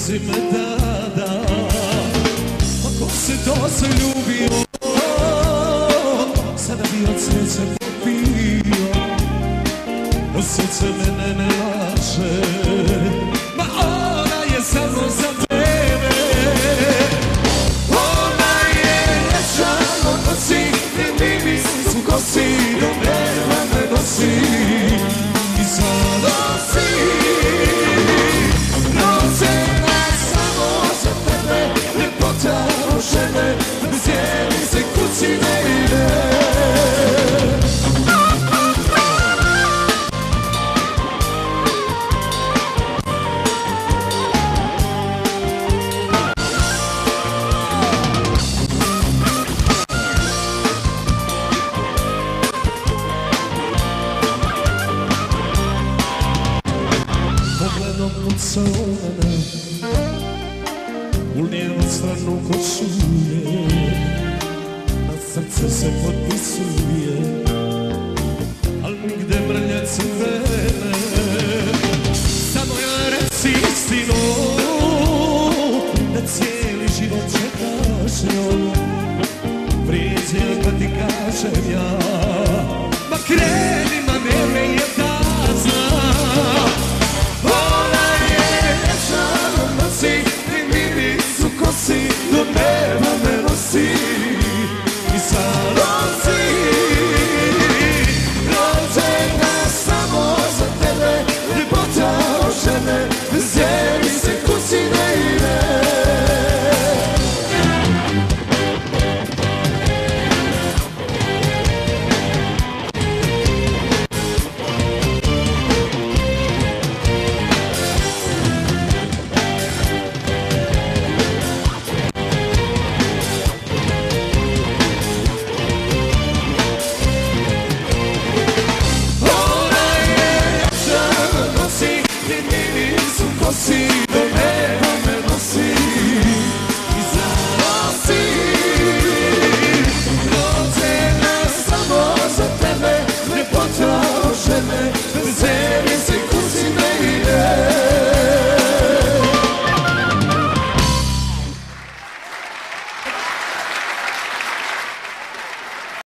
si me tada. Ako se to zaljubio, sada bi od sreće popio. Od srce mene ne laže, ma ona je samo za tebe. Ona je lječan od noći, ne mi su kosi, do neba me nosi. I sada si rođena samo za tebe, ljepota žene, bez njeni se kući ne ide. Pogledom puca u mene, u lijevu stranu kočuje, na srce se potpisuje, al nigde mrlje crvene. Samo joj reci istinu, da cijeli život čekaš njom. Priđe kad ti kažem ja, ma kreni, ma nemoj je da znam. Ona je lječan od noći, ni su kosi, do neba me nosi. I sada si rođena samo za tebe, ljepota žene, bez njeni se kući ne ide. Kosi, do neba me nosi. I znala si rođena samo za tebe, ljepota žene, bez njeni